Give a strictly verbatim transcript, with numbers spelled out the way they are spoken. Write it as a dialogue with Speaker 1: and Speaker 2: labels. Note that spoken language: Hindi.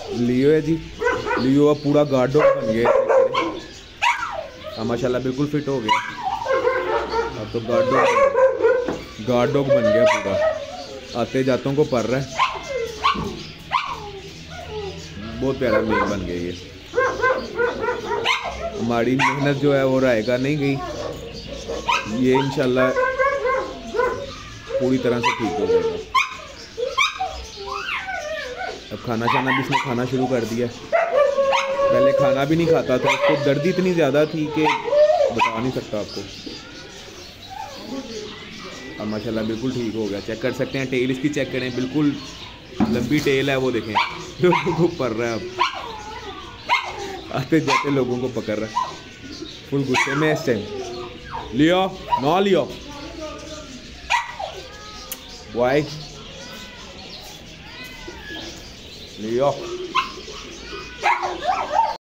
Speaker 1: लियो है जी, लियो अब पूरा गार्ड डॉग बन गया। अब माशाल्लाह बिल्कुल फिट हो गया। अब तो गार्ड डॉग गार्ड डॉग बन गया पूरा, आते जातों को पढ़ रहा है। बहुत प्यारा मेल बन गया ये। हमारी मेहनत जो है वो रहेगा नहीं गई, ये इंशाल्लाह पूरी तरह से ठीक हो जाएगा। अब खाना शाना भी इसने खाना शुरू कर दिया। पहले खाना भी नहीं खाता था, उसको दर्द इतनी ज़्यादा थी कि बता नहीं सकता आपको। अब माशाल्लाह बिल्कुल ठीक हो गया। चेक कर सकते हैं, टेल इसकी चेक करें, बिल्कुल लंबी टेल है वो देखें। लोगों को पढ़ रहा है, अब आते जाते लोगों को पकड़ रहा है। फुल गुस्से में इस टाइम। लियो ना लियो, वाई लियो।